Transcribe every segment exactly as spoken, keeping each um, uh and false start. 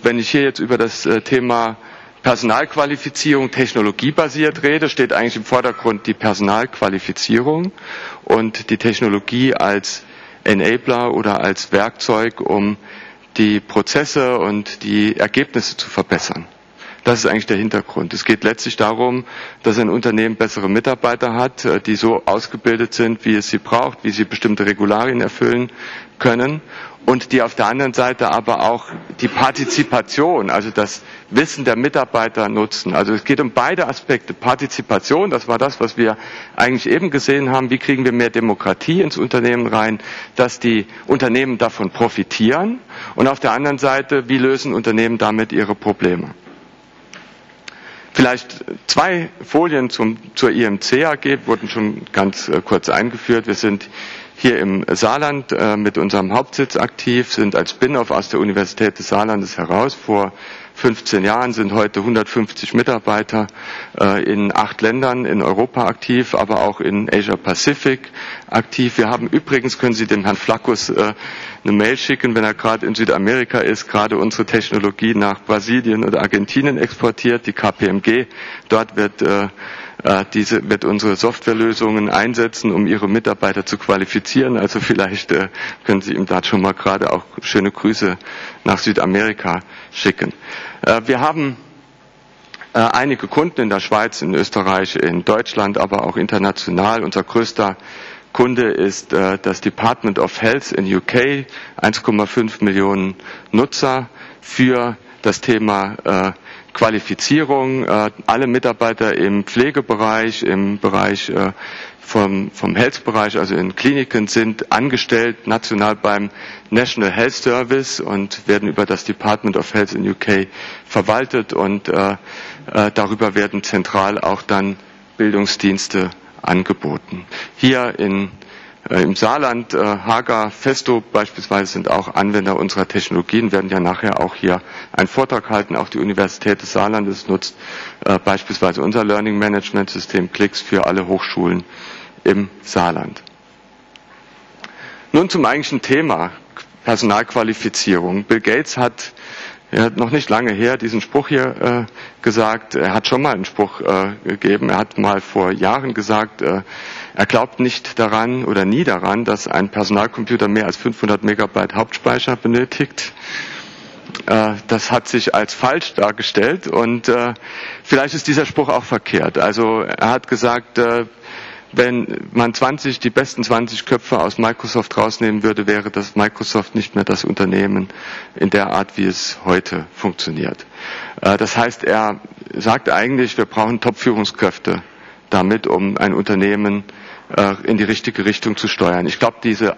wenn ich hier jetzt über das Thema Personalqualifizierung technologiebasiert rede, steht eigentlich im Vordergrund die Personalqualifizierung und die Technologie als Enabler oder als Werkzeug, um die Prozesse und die Ergebnisse zu verbessern. Das ist eigentlich der Hintergrund. Es geht letztlich darum, dass ein Unternehmen bessere Mitarbeiter hat, die so ausgebildet sind, wie es sie braucht, wie sie bestimmte Regularien erfüllen können und die auf der anderen Seite aber auch die Partizipation, also das Wissen der Mitarbeiter nutzen. Also es geht um beide Aspekte. Partizipation, das war das, was wir eigentlich eben gesehen haben. Wie kriegen wir mehr Demokratie ins Unternehmen rein, dass die Unternehmen davon profitieren? Und auf der anderen Seite, wie lösen Unternehmen damit ihre Probleme? Vielleicht zwei Folien zum, zur I M C A G wurden schon ganz äh, kurz eingeführt. Wir sind hier im Saarland äh, mit unserem Hauptsitz aktiv, sind als Spin-off aus der Universität des Saarlandes heraus. Vor fünfzehn Jahren sind heute hundertfünfzig Mitarbeiter äh, in acht Ländern in Europa aktiv, aber auch in Asia Pacific aktiv. Wir haben übrigens, können Sie dem Herrn Flackus äh, eine Mail schicken, wenn er gerade in Südamerika ist, gerade unsere Technologie nach Brasilien oder Argentinien exportiert, die K P M G. Dort wird äh, diese wird unsere Softwarelösungen einsetzen, um ihre Mitarbeiter zu qualifizieren. Also vielleicht äh, können Sie ihm da schon mal gerade auch schöne Grüße nach Südamerika schicken. Äh, wir haben äh, einige Kunden in der Schweiz, in Österreich, in Deutschland, aber auch international. Unser größter Kunde ist äh, das Department of Health in U K, eins Komma fünf Millionen Nutzer für das Thema äh, Qualifizierung. Äh, alle Mitarbeiter im Pflegebereich, im Bereich äh, vom, vom Health-Bereich, also in Kliniken, sind angestellt national beim National Health Service und werden über das Department of Health in U K verwaltet und äh, äh, darüber werden zentral auch dann Bildungsdienste angeboten. Hier in Im Saarland, äh, Hager, Festo beispielsweise sind auch Anwender unserer Technologien, werden ja nachher auch hier einen Vortrag halten. Auch die Universität des Saarlandes nutzt äh, beispielsweise unser Learning Management System Clix für alle Hochschulen im Saarland. Nun zum eigentlichen Thema Personalqualifizierung. Bill Gates hat Er hat noch nicht lange her diesen Spruch hier äh, gesagt. Er hat schon mal einen Spruch äh, gegeben. Er hat mal vor Jahren gesagt, äh, er glaubt nicht daran oder nie daran, dass ein Personalcomputer mehr als fünfhundert Megabyte Hauptspeicher benötigt. Äh, das hat sich als falsch dargestellt und äh, vielleicht ist dieser Spruch auch verkehrt. Also er hat gesagt, äh, wenn man zwanzig, die besten zwanzig Köpfe aus Microsoft rausnehmen würde, wäre das Microsoft nicht mehr das Unternehmen in der Art, wie es heute funktioniert. Das heißt, er sagt eigentlich, wir brauchen Top-Führungskräfte damit, um ein Unternehmen in die richtige Richtung zu steuern. Ich glaube, diese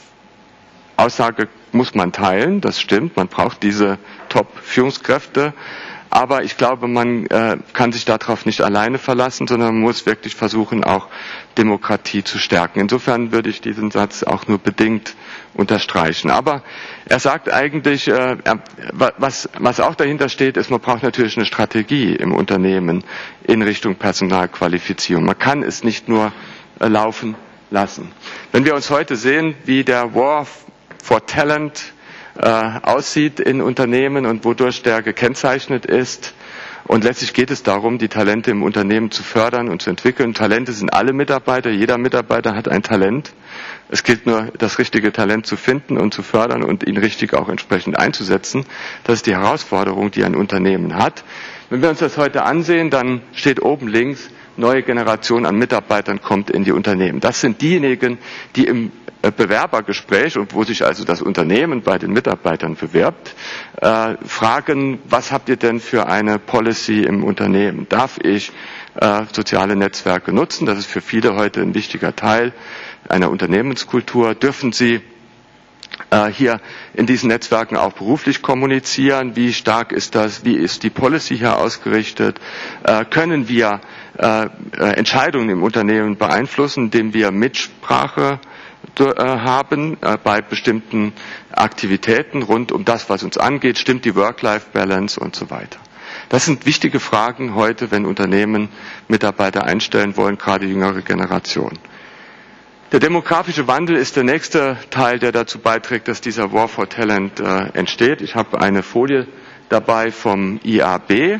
Aussage muss man teilen, das stimmt, man braucht diese Top-Führungskräfte. Aber ich glaube, man äh, kann sich darauf nicht alleine verlassen, sondern man muss wirklich versuchen, auch Demokratie zu stärken. Insofern würde ich diesen Satz auch nur bedingt unterstreichen. Aber er sagt eigentlich, äh, er, was, was auch dahinter steht, ist, man braucht natürlich eine Strategie im Unternehmen in Richtung Personalqualifizierung. Man kann es nicht nur äh, laufen lassen. Wenn wir uns heute sehen, wie der War for Talent aussieht in Unternehmen und wodurch der gekennzeichnet ist. Und letztlich geht es darum, die Talente im Unternehmen zu fördern und zu entwickeln. Talente sind alle Mitarbeiter, jeder Mitarbeiter hat ein Talent. Es gilt nur, das richtige Talent zu finden und zu fördern und ihn richtig auch entsprechend einzusetzen. Das ist die Herausforderung, die ein Unternehmen hat. Wenn wir uns das heute ansehen, dann steht oben links, neue Generation an Mitarbeitern kommt in die Unternehmen. Das sind diejenigen, die im Bewerbergespräch und wo sich also das Unternehmen bei den Mitarbeitern bewirbt, äh, fragen, was habt ihr denn für eine Policy im Unternehmen? Darf ich äh, soziale Netzwerke nutzen? Das ist für viele heute ein wichtiger Teil einer Unternehmenskultur. Dürfen Sie äh, hier in diesen Netzwerken auch beruflich kommunizieren? Wie stark ist das? Wie ist die Policy hier ausgerichtet? Äh, können wir äh, Entscheidungen im Unternehmen beeinflussen, indem wir Mitsprache haben bei bestimmten Aktivitäten rund um das, was uns angeht, stimmt die Work-Life-Balance und so weiter. Das sind wichtige Fragen heute, wenn Unternehmen Mitarbeiter einstellen wollen, gerade die jüngere Generation. Der demografische Wandel ist der nächste Teil, der dazu beiträgt, dass dieser War for Talent äh, entsteht. Ich habe eine Folie dabei vom I A B,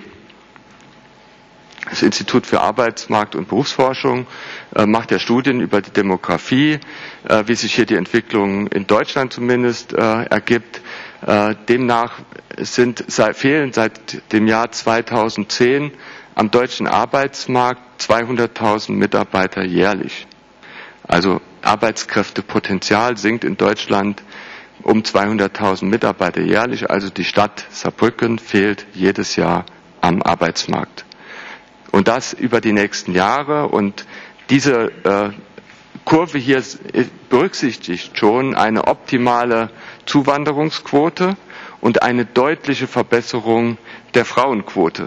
das Institut für Arbeitsmarkt- und Berufsforschung, äh, macht ja Studien über die Demografie, äh, wie sich hier die Entwicklung in Deutschland zumindest äh, ergibt. Äh, demnach sind, seit, fehlen seit dem Jahr zweitausendzehn am deutschen Arbeitsmarkt zweihunderttausend Mitarbeiter jährlich. Also Arbeitskräftepotenzial sinkt in Deutschland um zweihunderttausend Mitarbeiter jährlich. Also die Stadt Saarbrücken fehlt jedes Jahr am Arbeitsmarkt. Und das über die nächsten Jahre. Und diese äh, Kurve hier berücksichtigt schon eine optimale Zuwanderungsquote und eine deutliche Verbesserung der Frauenquote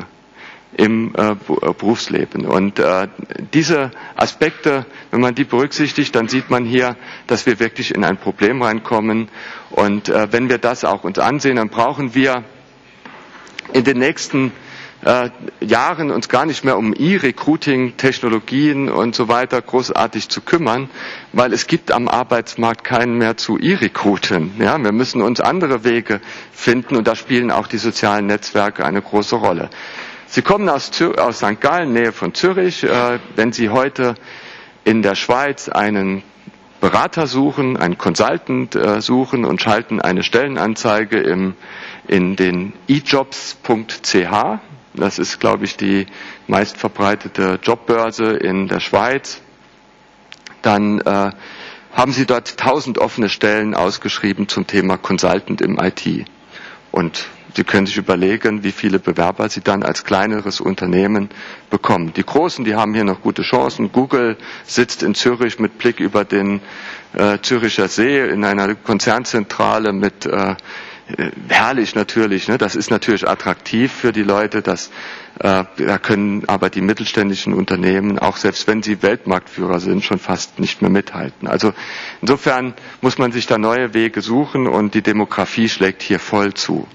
im äh, Berufsleben. Und äh, diese Aspekte, wenn man die berücksichtigt, dann sieht man hier, dass wir wirklich in ein Problem reinkommen. Und äh, wenn wir das auch uns ansehen, dann brauchen wir in den nächsten äh, Jahren uns gar nicht mehr um E-Recruiting, Technologien und so weiter großartig zu kümmern, weil es gibt am Arbeitsmarkt keinen mehr zu E-Recruiten. Ja, wir müssen uns andere Wege finden und da spielen auch die sozialen Netzwerke eine große Rolle. Sie kommen aus, aus Sankt Gallen, Nähe von Zürich. Äh, wenn Sie heute in der Schweiz einen Berater suchen, einen Consultant äh, suchen und schalten eine Stellenanzeige im, in den e jobs punkt c h, das ist, glaube ich, die meistverbreitete Jobbörse in der Schweiz, dann äh, haben Sie dort tausend offene Stellen ausgeschrieben zum Thema Consultant im I T. Und Sie können sich überlegen, wie viele Bewerber Sie dann als kleineres Unternehmen bekommen. Die Großen, die haben hier noch gute Chancen. Google sitzt in Zürich mit Blick über den äh, Züricher See in einer Konzernzentrale mit äh, herrlich natürlich, ne? Das ist natürlich attraktiv für die Leute, dass, äh, da können aber die mittelständischen Unternehmen, auch selbst wenn sie Weltmarktführer sind, schon fast nicht mehr mithalten. Also insofern muss man sich da neue Wege suchen und die Demografie schlägt hier voll zu.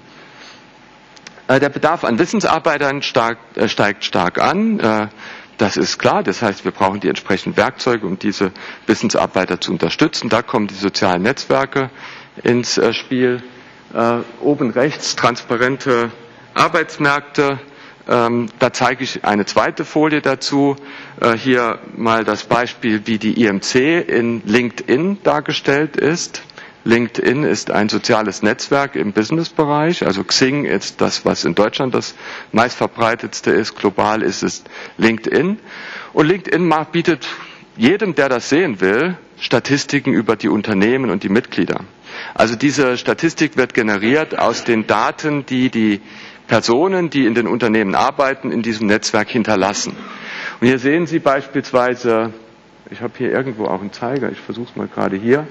Äh, der Bedarf an Wissensarbeitern stark, äh, steigt stark an. Äh, Das ist klar, das heißt, wir brauchen die entsprechenden Werkzeuge, um diese Wissensarbeiter zu unterstützen. Da kommen die sozialen Netzwerke ins äh, Spiel. Äh, oben rechts transparente Arbeitsmärkte. Ähm, da zeige ich eine zweite Folie dazu. Äh, hier mal das Beispiel, wie die I M C in LinkedIn dargestellt ist. LinkedIn ist ein soziales Netzwerk im Businessbereich. Also Xing ist das, was in Deutschland das meistverbreitetste ist. Global ist es LinkedIn. Und LinkedIn bietet jedem, der das sehen will, Statistiken über die Unternehmen und die Mitglieder. Also diese Statistik wird generiert aus den Daten, die die Personen, die in den Unternehmen arbeiten, in diesem Netzwerk hinterlassen. Und hier sehen Sie beispielsweise, ich habe hier irgendwo auch einen Zeiger, ich versuche es mal gerade hier.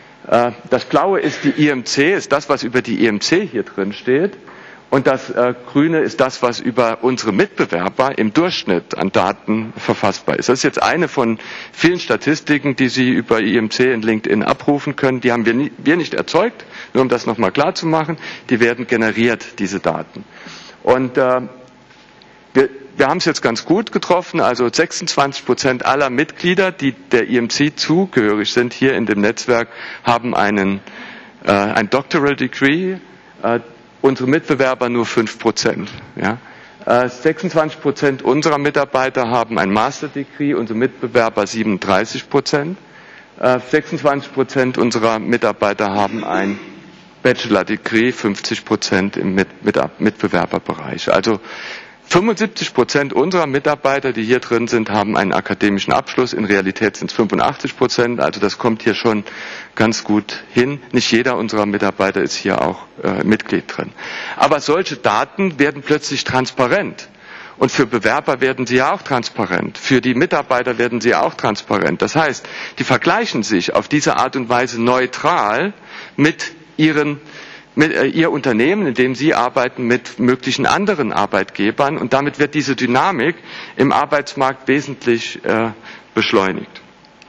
Das Blaue ist die I M C, ist das, was über die I M C hier drin steht. Und das äh, Grüne ist das, was über unsere Mitbewerber im Durchschnitt an Daten verfassbar ist. Das ist jetzt eine von vielen Statistiken, die Sie über I M C in LinkedIn abrufen können. Die haben wir, nie, wir nicht erzeugt, nur um das nochmal klar zu machen. Die werden generiert, diese Daten. Und äh, wir, wir haben es jetzt ganz gut getroffen. Also sechsundzwanzig Prozent aller Mitglieder, die der I M C zugehörig sind, hier in dem Netzwerk, haben einen, äh, ein Doctoral Degree. Äh, Unsere Mitbewerber nur fünf Prozent. Ja. sechsundzwanzig Prozent unserer Mitarbeiter haben ein Master Degree, unsere Mitbewerber siebenunddreißig Prozent. sechsundzwanzig Prozent unserer Mitarbeiter haben ein Bachelor Degree, fünfzig Prozent im Mit Mit Mitbewerberbereich. Also fünfundsiebzig Prozent unserer Mitarbeiter, die hier drin sind, haben einen akademischen Abschluss. In Realität sind es fünfundachtzig Prozent. Also das kommt hier schon ganz gut hin. Nicht jeder unserer Mitarbeiter ist hier auch äh, Mitglied drin. Aber solche Daten werden plötzlich transparent. Und für Bewerber werden sie ja auch transparent. Für die Mitarbeiter werden sie auch transparent. Das heißt, die vergleichen sich auf diese Art und Weise neutral mit ihren mit äh, ihr Unternehmen, in dem sie arbeiten, mit möglichen anderen Arbeitgebern. Und damit wird diese Dynamik im Arbeitsmarkt wesentlich äh, beschleunigt.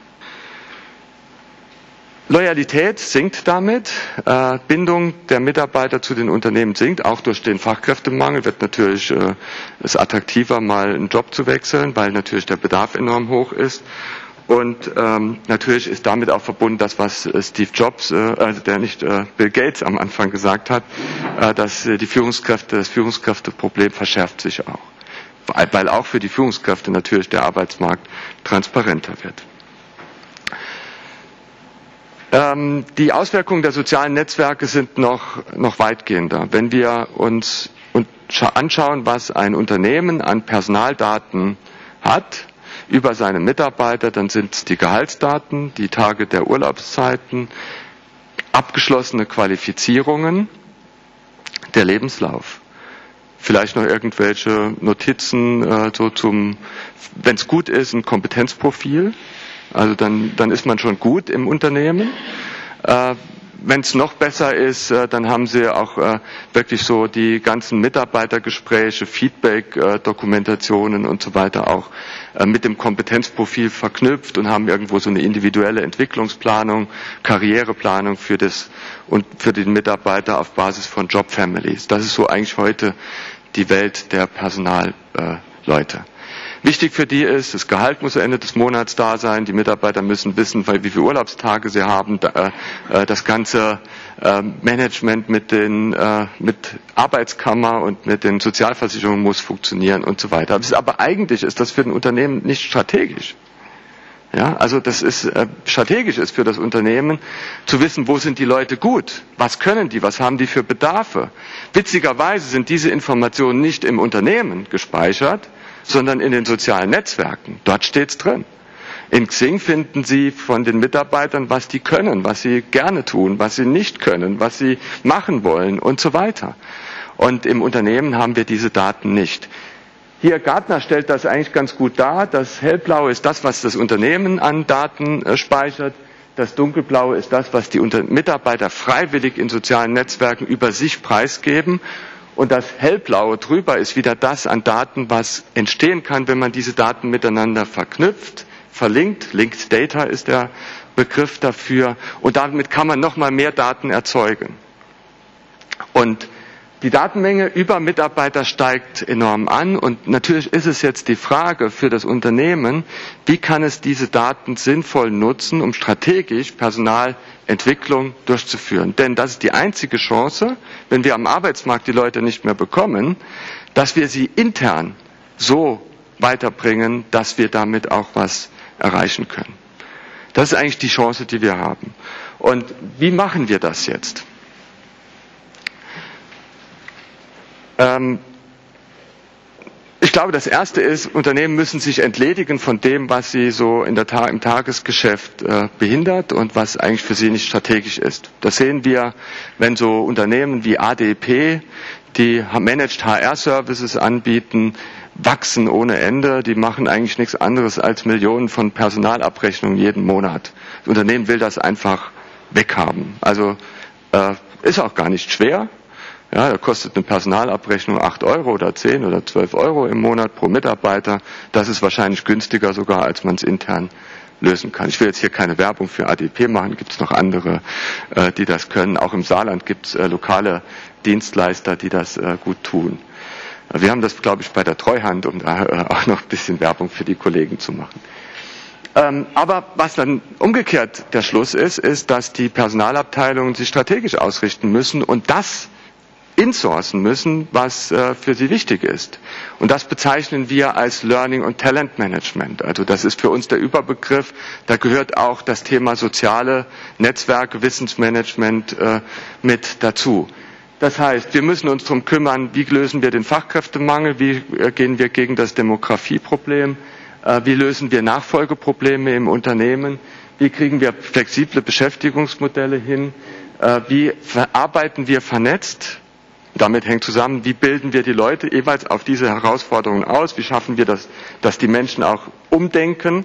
Loyalität sinkt damit, äh, Bindung der Mitarbeiter zu den Unternehmen sinkt, auch durch den Fachkräftemangel wird natürlich äh, es attraktiver, mal einen Job zu wechseln, weil natürlich der Bedarf enorm hoch ist. Und ähm, natürlich ist damit auch verbunden das, was äh, Steve Jobs, äh, also der nicht äh, Bill Gates am Anfang gesagt hat, äh, dass äh, die Führungskräfte, das Führungskräfteproblem verschärft sich auch, weil auch für die Führungskräfte natürlich der Arbeitsmarkt transparenter wird. Ähm, die Auswirkungen der sozialen Netzwerke sind noch, noch weitgehender. Wenn wir uns und anschauen, was ein Unternehmen an Personaldaten hat über seine Mitarbeiter, dann sind es die Gehaltsdaten, die Tage der Urlaubszeiten, abgeschlossene Qualifizierungen, der Lebenslauf. Vielleicht noch irgendwelche Notizen, äh, so zum, wenn es gut ist, ein Kompetenzprofil. Also dann, dann ist man schon gut im Unternehmen. Äh, wenn es noch besser ist, äh, dann haben Sie auch äh, wirklich so die ganzen Mitarbeitergespräche, Feedback, äh, Dokumentationen und so weiter auch äh, mit dem Kompetenzprofil verknüpft und haben irgendwo so eine individuelle Entwicklungsplanung, Karriereplanung für das und für den Mitarbeiter auf Basis von Job Families. Das ist so eigentlich heute die Welt der Personalleute. Äh, Wichtig für die ist, das Gehalt muss am Ende des Monats da sein, die Mitarbeiter müssen wissen, wie viele Urlaubstage sie haben, das ganze Management mit den mit Arbeitskammer und mit den Sozialversicherungen muss funktionieren und so weiter. Aber eigentlich ist das für ein Unternehmen nicht strategisch. Ja, also das ist äh, strategisch ist für das Unternehmen zu wissen, wo sind die Leute gut, was können die, was haben die für Bedarfe. Witzigerweise sind diese Informationen nicht im Unternehmen gespeichert, sondern in den sozialen Netzwerken. Dort steht's drin. In Xing finden Sie von den Mitarbeitern, was die können, was sie gerne tun, was sie nicht können, was sie machen wollen und so weiter. Und im Unternehmen haben wir diese Daten nicht. Hier, Gartner stellt das eigentlich ganz gut dar. Das Hellblaue ist das, was das Unternehmen an Daten äh, speichert. Das Dunkelblaue ist das, was die Unter- Mitarbeiter freiwillig in sozialen Netzwerken über sich preisgeben. Und das Hellblaue drüber ist wieder das an Daten, was entstehen kann, wenn man diese Daten miteinander verknüpft, verlinkt. Linked Data ist der Begriff dafür. Und damit kann man nochmal mehr Daten erzeugen. Und die Datenmenge über Mitarbeiter steigt enorm an und natürlich ist es jetzt die Frage für das Unternehmen, wie kann es diese Daten sinnvoll nutzen, um strategisch Personalentwicklung durchzuführen. Denn das ist die einzige Chance, wenn wir am Arbeitsmarkt die Leute nicht mehr bekommen, dass wir sie intern so weiterbringen, dass wir damit auch was erreichen können. Das ist eigentlich die Chance, die wir haben. Und wie machen wir das jetzt? Ich glaube, das Erste ist, Unternehmen müssen sich entledigen von dem, was sie so in der Ta- im Tagesgeschäft äh, behindert und was eigentlich für sie nicht strategisch ist. Das sehen wir, wenn so Unternehmen wie A D P, die Managed H R-Services anbieten, wachsen ohne Ende. Die machen eigentlich nichts anderes als Millionen von Personalabrechnungen jeden Monat. Das Unternehmen will das einfach weghaben. Also äh, ist auch gar nicht schwer. Ja, da kostet eine Personalabrechnung acht Euro oder zehn oder zwölf Euro im Monat pro Mitarbeiter. Das ist wahrscheinlich günstiger sogar, als man es intern lösen kann. Ich will jetzt hier keine Werbung für A D P machen, gibt es noch andere, äh, die das können. Auch im Saarland gibt es äh, lokale Dienstleister, die das äh, gut tun. Wir haben das, glaube ich, bei der Treuhand, um da äh, auch noch ein bisschen Werbung für die Kollegen zu machen. Ähm, aber was dann umgekehrt der Schluss ist, ist, dass die Personalabteilungen sich strategisch ausrichten müssen und das insourcen müssen, was äh, für sie wichtig ist. Und das bezeichnen wir als Learning und Talent Management. Also das ist für uns der Überbegriff. Da gehört auch das Thema soziale Netzwerke, Wissensmanagement äh, mit dazu. Das heißt, wir müssen uns darum kümmern, wie lösen wir den Fachkräftemangel, wie äh, gehen wir gegen das Demografieproblem, äh, wie lösen wir Nachfolgeprobleme im Unternehmen, wie kriegen wir flexible Beschäftigungsmodelle hin, äh, wie arbeiten wir vernetzt. Damit hängt zusammen, wie bilden wir die Leute jeweils auf diese Herausforderungen aus, wie schaffen wir das, dass die Menschen auch umdenken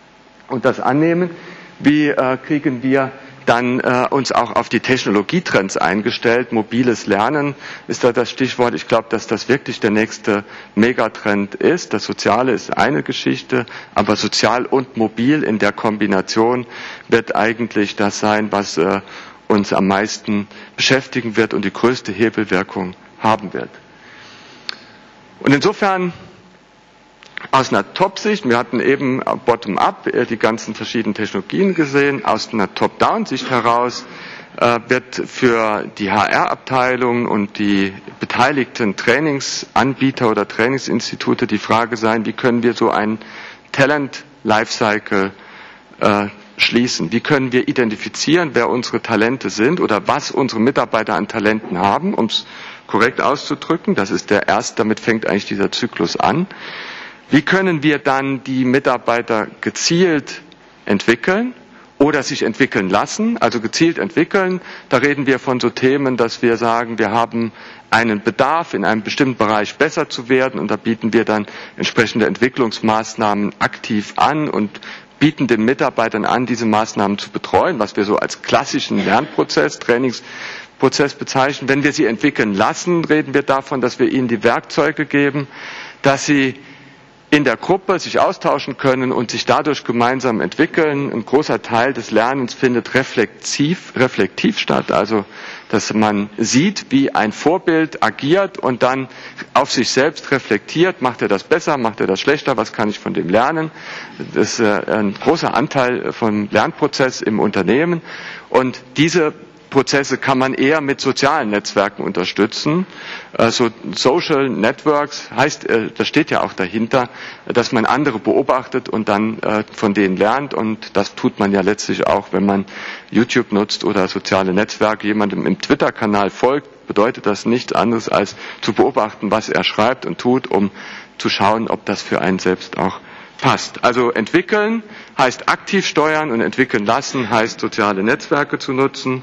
und das annehmen, wie äh, kriegen wir dann äh, uns auch auf die Technologietrends eingestellt, mobiles Lernen ist da das Stichwort. Ich glaube, dass das wirklich der nächste Megatrend ist. Das Soziale ist eine Geschichte, aber sozial und mobil in der Kombination wird eigentlich das sein, was äh, uns am meisten beschäftigen wird und die größte Hebelwirkung haben wird. Und insofern Aus einer Top-Sicht, wir hatten eben bottom-up die ganzen verschiedenen Technologien gesehen, aus einer Top-down-Sicht heraus äh, wird für die H R-Abteilung und die beteiligten Trainingsanbieter oder Trainingsinstitute die Frage sein, wie können wir so einen Talent-Lifecycle äh, schließen? Wie können wir identifizieren, wer unsere Talente sind oder was unsere Mitarbeiter an Talenten haben, um es korrekt auszudrücken? Das ist der erste, damit fängt eigentlich dieser Zyklus an. Wie können wir dann die Mitarbeiter gezielt entwickeln oder sich entwickeln lassen? Also gezielt entwickeln, da reden wir von so Themen, dass wir sagen, wir haben einen Bedarf, in einem bestimmten Bereich besser zu werden, und da bieten wir dann entsprechende Entwicklungsmaßnahmen aktiv an und bieten den Mitarbeitern an, diese Maßnahmen zu betreuen, was wir so als klassischen Lernprozess, Trainingsprozess bezeichnen. Wenn wir sie entwickeln lassen, reden wir davon, dass wir ihnen die Werkzeuge geben, dass sie in der Gruppe sich austauschen können und sich dadurch gemeinsam entwickeln. Ein großer Teil des Lernens findet reflektiv, reflektiv statt, also dass man sieht, wie ein Vorbild agiert und dann auf sich selbst reflektiert, macht er das besser, macht er das schlechter, was kann ich von dem lernen. Das ist ein großer Anteil vom Lernprozess im Unternehmen, und diese Prozesse kann man eher mit sozialen Netzwerken unterstützen. So Social Networks heißt, das steht ja auch dahinter, dass man andere beobachtet und dann von denen lernt, und das tut man ja letztlich auch, wenn man YouTube nutzt oder soziale Netzwerke. Jemandem im Twitter-Kanal folgt, bedeutet das nichts anderes als zu beobachten, was er schreibt und tut, um zu schauen, ob das für einen selbst auch passt. Also entwickeln heißt aktiv steuern und entwickeln lassen heißt soziale Netzwerke zu nutzen.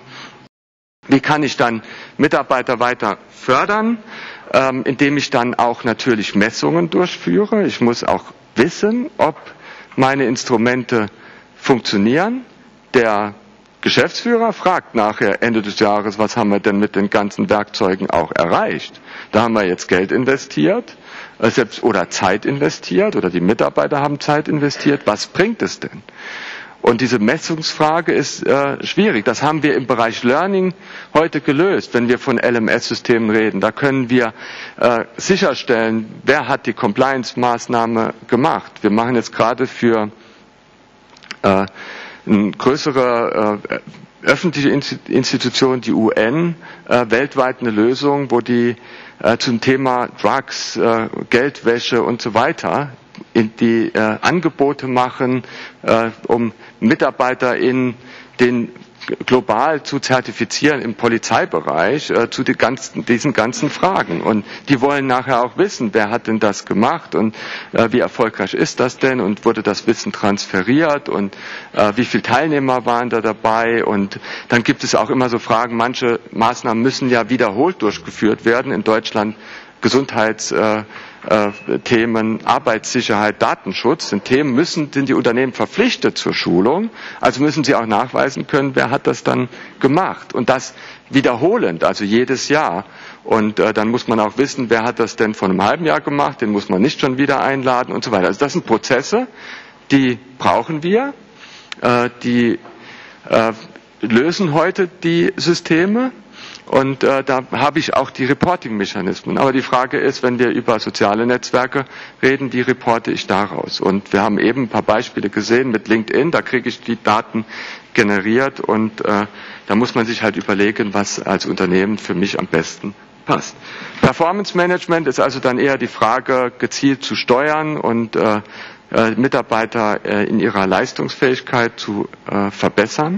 Wie kann ich dann Mitarbeiter weiter fördern? Ähm, indem ich dann auch natürlich Messungen durchführe. Ich muss auch wissen, ob meine Instrumente funktionieren. Der Geschäftsführer fragt nachher Ende des Jahres, was haben wir denn mit den ganzen Werkzeugen auch erreicht? Da haben wir jetzt Geld investiert äh, selbst, oder Zeit investiert, oder die Mitarbeiter haben Zeit investiert. Was bringt es denn? Und diese Messungsfrage ist äh, schwierig. Das haben wir im Bereich Learning heute gelöst, wenn wir von L M S-Systemen reden. Da können wir äh, sicherstellen, wer hat die Compliance-Maßnahme gemacht. Wir machen jetzt gerade für äh, eine größere äh, öffentliche Institution, die U N, äh, weltweit eine Lösung, wo die äh, zum Thema Drugs, äh, Geldwäsche und so weiter in die äh, Angebote machen, äh, um Mitarbeiter in den global zu zertifizieren im Polizeibereich äh, zu die ganzen, diesen ganzen Fragen. Und die wollen nachher auch wissen, wer hat denn das gemacht und äh, wie erfolgreich ist das denn und wurde das Wissen transferiert und äh, wie viele Teilnehmer waren da dabei. Und dann gibt es auch immer so Fragen, manche Maßnahmen müssen ja wiederholt durchgeführt werden. In Deutschland Gesundheitsthemen, äh, Arbeitssicherheit, Datenschutz sind Themen, müssen, sind die Unternehmen verpflichtet zur Schulung. Also müssen sie auch nachweisen können, wer hat das dann gemacht. Und das wiederholend, also jedes Jahr. Und äh, dann muss man auch wissen, wer hat das denn vor einem halben Jahr gemacht, den muss man nicht schon wieder einladen und so weiter. Also das sind Prozesse, die brauchen wir, äh, die äh, lösen heute die Systeme. Und äh, da habe ich auch die Reporting-Mechanismen. Aber die Frage ist, wenn wir über soziale Netzwerke reden, wie reporte ich daraus? Und wir haben eben ein paar Beispiele gesehen mit LinkedIn, da kriege ich die Daten generiert und äh, da muss man sich halt überlegen, was als Unternehmen für mich am besten passt. Performance Management ist also dann eher die Frage, gezielt zu steuern und äh, äh, Mitarbeiter äh, in ihrer Leistungsfähigkeit zu äh, verbessern.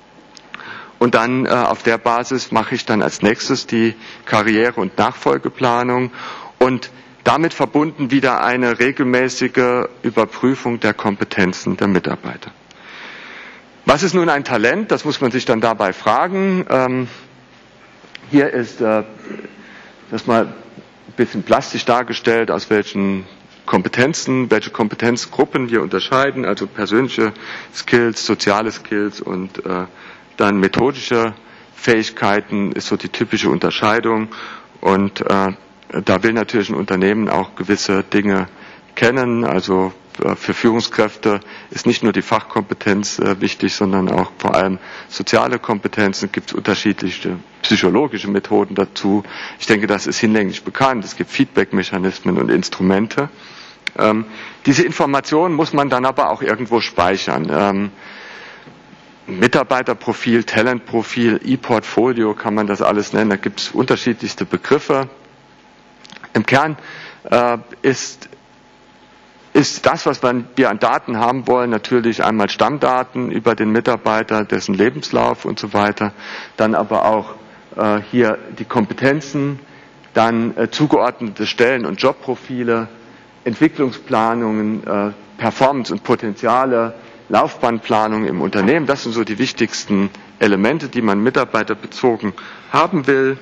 Und dann äh, auf der Basis mache ich dann als nächstes die Karriere- und Nachfolgeplanung und damit verbunden wieder eine regelmäßige Überprüfung der Kompetenzen der Mitarbeiter. Was ist nun ein Talent? Das muss man sich dann dabei fragen. Ähm, hier ist äh, das mal ein bisschen plastisch dargestellt, aus welchen Kompetenzen, welche Kompetenzgruppen wir unterscheiden, also persönliche Skills, soziale Skills und äh, dann methodische Fähigkeiten ist so die typische Unterscheidung. Und äh, da will natürlich ein Unternehmen auch gewisse Dinge kennen. Also äh, für Führungskräfte ist nicht nur die Fachkompetenz äh, wichtig, sondern auch vor allem soziale Kompetenzen. Es gibt unterschiedliche psychologische Methoden dazu. Ich denke, das ist hinlänglich bekannt. Es gibt Feedback-Mechanismen und Instrumente. Ähm, diese Informationen muss man dann aber auch irgendwo speichern. Ähm, Mitarbeiterprofil, Talentprofil, E-Portfolio kann man das alles nennen. Da gibt es unterschiedlichste Begriffe. Im Kern äh, ist, ist das, was wir an Daten haben wollen, natürlich einmal Stammdaten über den Mitarbeiter, dessen Lebenslauf und so weiter, dann aber auch äh, hier die Kompetenzen, dann äh, zugeordnete Stellen- und Jobprofile, Entwicklungsplanungen, äh, Performance und Potenziale, Laufbahnplanung im Unternehmen. Das sind so die wichtigsten Elemente, die man mitarbeiterbezogen haben will.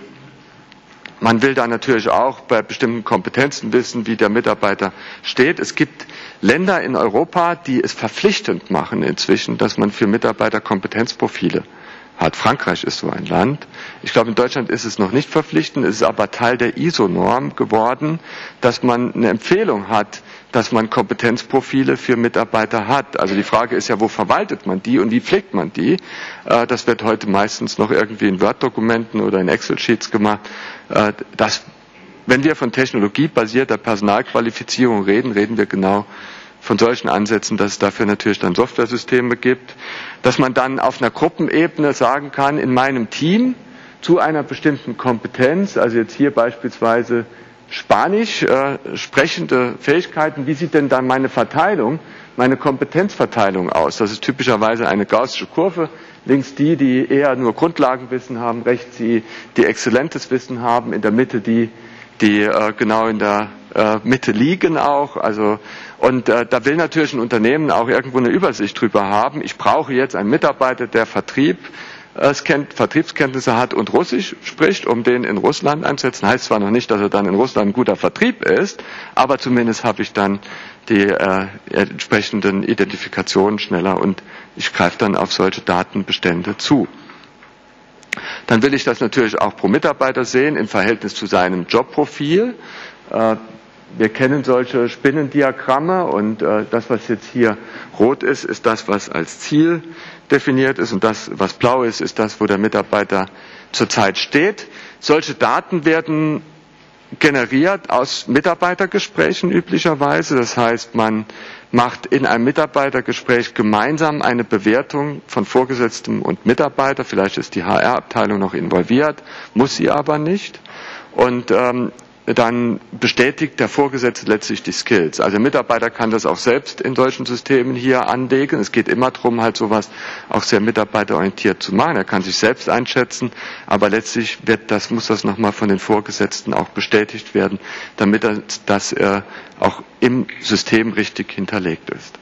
Man will da natürlich auch bei bestimmten Kompetenzen wissen, wie der Mitarbeiter steht. Es gibt Länder in Europa, die es verpflichtend machen inzwischen, dass man für Mitarbeiter Kompetenzprofile hat. Frankreich ist so ein Land. Ich glaube, in Deutschland ist es noch nicht verpflichtend, es ist aber Teil der I S O-Norm geworden, dass man eine Empfehlung hat, dass man Kompetenzprofile für Mitarbeiter hat. Also die Frage ist ja, wo verwaltet man die und wie pflegt man die? Das wird heute meistens noch irgendwie in Word-Dokumenten oder in Excel-Sheets gemacht. Das, wenn wir von technologiebasierter Personalqualifizierung reden, reden wir genau von solchen Ansätzen, dass es dafür natürlich dann Softwaresysteme gibt, dass man dann auf einer Gruppenebene sagen kann, in meinem Team zu einer bestimmten Kompetenz, also jetzt hier beispielsweise Spanisch, äh, sprechende Fähigkeiten, wie sieht denn dann meine Verteilung, meine Kompetenzverteilung aus? Das ist typischerweise eine gaußsche Kurve, links die, die eher nur Grundlagenwissen haben, rechts die, die exzellentes Wissen haben, in der Mitte die, die äh, genau in der äh, Mitte liegen auch, also und äh, da will natürlich ein Unternehmen auch irgendwo eine Übersicht drüber haben. Ich brauche jetzt einen Mitarbeiter, der Vertrieb äh, kennt, Vertriebskenntnisse hat und Russisch spricht, um den in Russland einzusetzen. Heißt zwar noch nicht, dass er dann in Russland ein guter Vertrieb ist, aber zumindest habe ich dann die äh, entsprechenden Identifikationen schneller und ich greife dann auf solche Datenbestände zu. Dann will ich das natürlich auch pro Mitarbeiter sehen im Verhältnis zu seinem Jobprofil. Äh, Wir kennen solche Spinnendiagramme und äh, das, was jetzt hier rot ist, ist das, was als Ziel definiert ist und das, was blau ist, ist das, wo der Mitarbeiter zurzeit steht. Solche Daten werden generiert aus Mitarbeitergesprächen üblicherweise. Das heißt, man macht in einem Mitarbeitergespräch gemeinsam eine Bewertung von Vorgesetztem und Mitarbeiter. Vielleicht ist die H R-Abteilung noch involviert, muss sie aber nicht. Und ähm, dann bestätigt der Vorgesetzte letztlich die Skills. Also der Mitarbeiter kann das auch selbst in solchen Systemen hier anlegen. Es geht immer darum, halt sowas auch sehr mitarbeiterorientiert zu machen. Er kann sich selbst einschätzen, aber letztlich wird das, muss das nochmal von den Vorgesetzten auch bestätigt werden, damit das, das äh, auch im System richtig hinterlegt ist.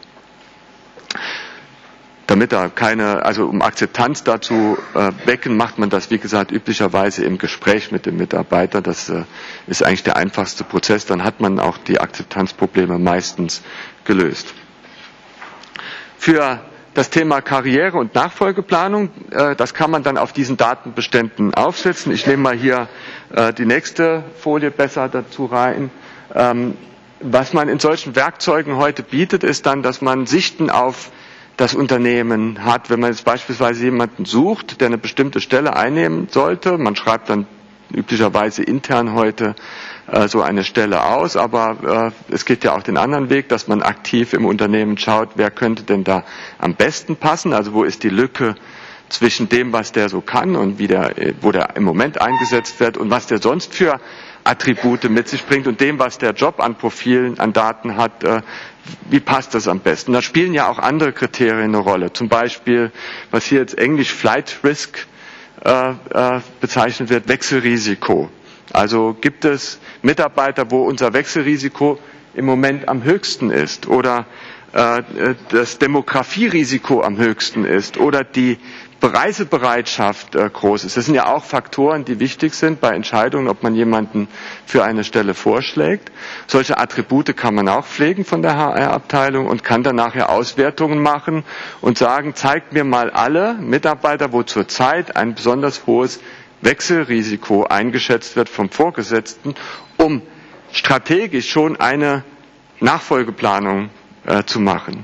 Damit da keine, also um Akzeptanz dazu äh, wecken, macht man das, wie gesagt, üblicherweise im Gespräch mit dem Mitarbeiter. Das äh, ist eigentlich der einfachste Prozess. Dann hat man auch die Akzeptanzprobleme meistens gelöst. Für das Thema Karriere- und Nachfolgeplanung, äh, das kann man dann auf diesen Datenbeständen aufsetzen. Ich nehme mal hier äh, die nächste Folie besser dazu rein. Ähm, was man in solchen Werkzeugen heute bietet, ist dann, dass man Sichten auf das Unternehmen hat, wenn man jetzt beispielsweise jemanden sucht, der eine bestimmte Stelle einnehmen sollte. Man schreibt dann üblicherweise intern heute äh, so eine Stelle aus, aber äh, es geht ja auch den anderen Weg, dass man aktiv im Unternehmen schaut, wer könnte denn da am besten passen, also wo ist die Lücke zwischen dem, was der so kann und wie der, wo der im Moment eingesetzt wird und was der sonst für Attribute mit sich bringt und dem, was der Job an Profilen, an Daten hat, äh, wie passt das am besten? Da spielen ja auch andere Kriterien eine Rolle. Zum Beispiel, was hier jetzt Englisch Flight Risk äh, äh, bezeichnet wird, Wechselrisiko. Also gibt es Mitarbeiter, wo unser Wechselrisiko im Moment am höchsten ist oder äh, das Demografierisiko am höchsten ist oder die Reisebereitschaft äh, groß ist. Das sind ja auch Faktoren, die wichtig sind bei Entscheidungen, ob man jemanden für eine Stelle vorschlägt. Solche Attribute kann man auch pflegen von der H R-Abteilung und kann dann nachher Auswertungen machen und sagen, zeigt mir mal alle Mitarbeiter, wo zurzeit ein besonders hohes Wechselrisiko eingeschätzt wird vom Vorgesetzten, um strategisch schon eine Nachfolgeplanung äh, zu machen.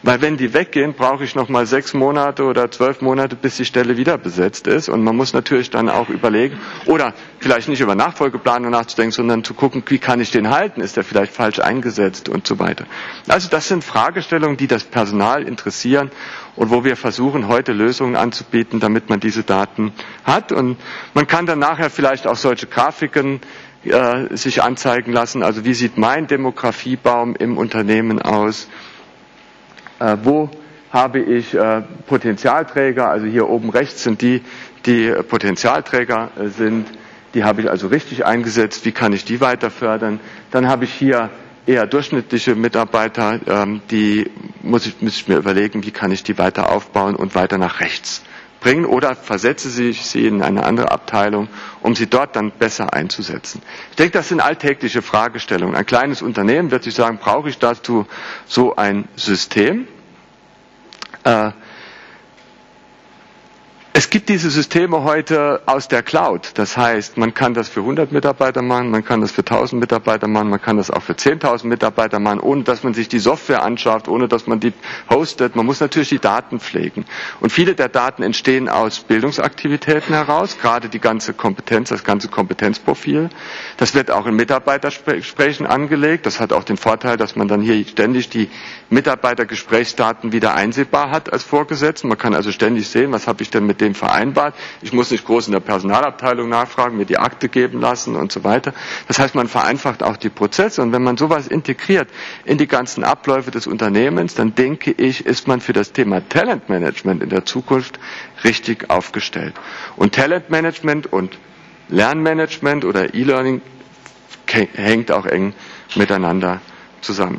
Weil wenn die weggehen, brauche ich noch mal sechs Monate oder zwölf Monate, bis die Stelle wieder besetzt ist. Und man muss natürlich dann auch überlegen, oder vielleicht nicht über Nachfolgeplanung nachzudenken, sondern zu gucken, wie kann ich den halten? Ist der vielleicht falsch eingesetzt und so weiter. Also das sind Fragestellungen, die das Personal interessieren und wo wir versuchen, heute Lösungen anzubieten, damit man diese Daten hat. Und man kann dann nachher vielleicht auch solche Grafiken äh, sich anzeigen lassen. Also wie sieht mein Demografiebaum im Unternehmen aus? Äh, wo habe ich äh, Potenzialträger, also hier oben rechts sind die, die äh, Potenzialträger äh, sind, die habe ich also richtig eingesetzt, wie kann ich die weiter fördern? Dann habe ich hier eher durchschnittliche Mitarbeiter, ähm, die muss ich, muss ich mir überlegen, wie kann ich die weiter aufbauen und weiter nach rechts bringen oder versetze ich sie in eine andere Abteilung, um sie dort dann besser einzusetzen. Ich denke, das sind alltägliche Fragestellungen. Ein kleines Unternehmen wird sich sagen, brauche ich dazu so ein System? Äh, Es gibt diese Systeme heute aus der Cloud. Das heißt, man kann das für hundert Mitarbeiter machen, man kann das für tausend Mitarbeiter machen, man kann das auch für zehntausend Mitarbeiter machen, ohne dass man sich die Software anschafft, ohne dass man die hostet. Man muss natürlich die Daten pflegen. Und viele der Daten entstehen aus Bildungsaktivitäten heraus, gerade die ganze Kompetenz, das ganze Kompetenzprofil. Das wird auch in Mitarbeitergesprächen angelegt. Das hat auch den Vorteil, dass man dann hier ständig die Mitarbeitergesprächsdaten wieder einsehbar hat als Vorgesetzten. Man kann also ständig sehen, was habe ich denn mit dem vereinbart. Ich muss nicht groß in der Personalabteilung nachfragen, mir die Akte geben lassen und so weiter. Das heißt, man vereinfacht auch die Prozesse. Und wenn man sowas integriert in die ganzen Abläufe des Unternehmens, dann denke ich, ist man für das Thema Talentmanagement in der Zukunft richtig aufgestellt. Und Talentmanagement und Lernmanagement oder E-Learning hängt auch eng miteinander zusammen.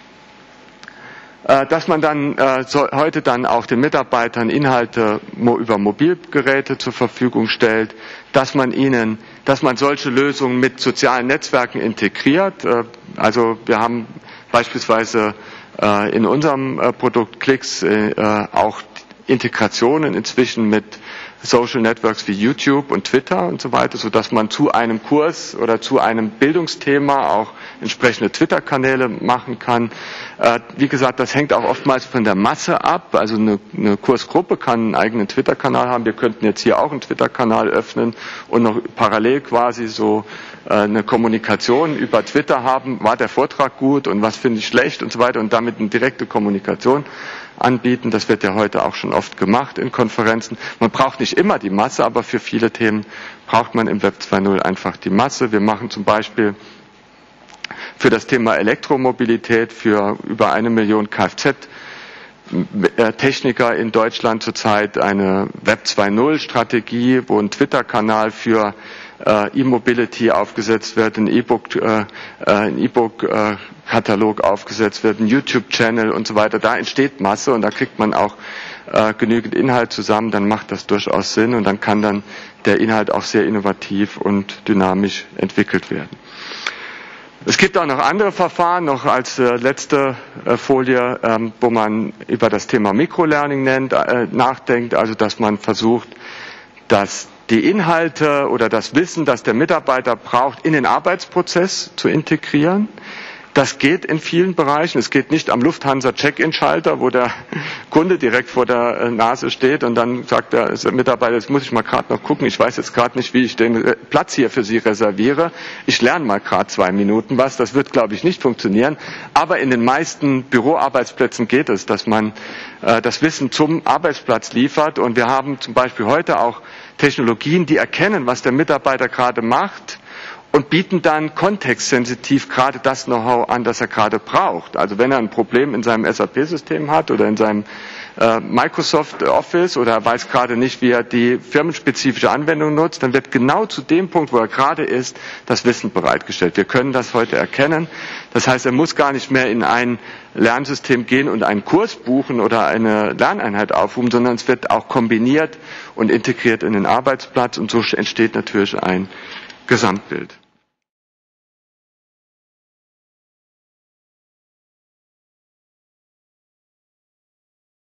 Dass man dann äh, so, heute dann auch den Mitarbeitern Inhalte mo über Mobilgeräte zur Verfügung stellt, dass man ihnen, dass man solche Lösungen mit sozialen Netzwerken integriert. Äh, also wir haben beispielsweise äh, in unserem äh, Produkt Klicks äh, auch Integrationen inzwischen mit Social Networks wie YouTube und Twitter und so weiter, so dass man zu einem Kurs oder zu einem Bildungsthema auch entsprechende Twitter-Kanäle machen kann. Äh, wie gesagt, das hängt auch oftmals von der Masse ab. Also eine, eine Kursgruppe kann einen eigenen Twitter-Kanal haben. Wir könnten jetzt hier auch einen Twitter-Kanal öffnen und noch parallel quasi so äh, eine Kommunikation über Twitter haben. War der Vortrag gut und was finde ich schlecht und so weiter und damit eine direkte Kommunikation anbieten. Das wird ja heute auch schon oft gemacht in Konferenzen. Man braucht nicht immer die Masse, aber für viele Themen braucht man im Web zwei Punkt null einfach die Masse. Wir machen zum Beispiel für das Thema Elektromobilität für über eine Million Kfz-Techniker in Deutschland zurzeit eine Web zwei Punkt null-Strategie, wo ein Twitter-Kanal für äh, E-Mobility aufgesetzt wird, ein E-Book, äh, ein E-Book-Katalog äh, aufgesetzt wird, ein YouTube-Channel und so weiter. Da entsteht Masse und da kriegt man auch äh, genügend Inhalt zusammen, dann macht das durchaus Sinn und dann kann dann der Inhalt auch sehr innovativ und dynamisch entwickelt werden. Es gibt auch noch andere Verfahren, noch als äh, letzte äh, Folie, ähm, wo man über das Thema Microlearning nennt, äh, nachdenkt, also dass man versucht, dass die Inhalte oder das Wissen, das der Mitarbeiter braucht, in den Arbeitsprozess zu integrieren. Das geht in vielen Bereichen. Es geht nicht am Lufthansa-Check-In-Schalter, wo der Kunde direkt vor der Nase steht und dann sagt der Mitarbeiter, jetzt muss ich mal gerade noch gucken, ich weiß jetzt gerade nicht, wie ich den Platz hier für Sie reserviere. Ich lerne mal gerade zwei Minuten was. Das wird, glaube ich, nicht funktionieren. Aber in den meisten Büroarbeitsplätzen geht es, dass man äh, das Wissen zum Arbeitsplatz liefert. Und wir haben zum Beispiel heute auch Technologien, die erkennen, was der Mitarbeiter gerade macht, und bieten dann kontextsensitiv gerade das Know-how an, das er gerade braucht. Also wenn er ein Problem in seinem S A P-System hat oder in seinem äh, Microsoft Office oder er weiß gerade nicht, wie er die firmenspezifische Anwendung nutzt, dann wird genau zu dem Punkt, wo er gerade ist, das Wissen bereitgestellt. Wir können das heute erkennen. Das heißt, er muss gar nicht mehr in ein Lernsystem gehen und einen Kurs buchen oder eine Lerneinheit aufrufen, sondern es wird auch kombiniert und integriert in den Arbeitsplatz und so entsteht natürlich ein Gesamtbild.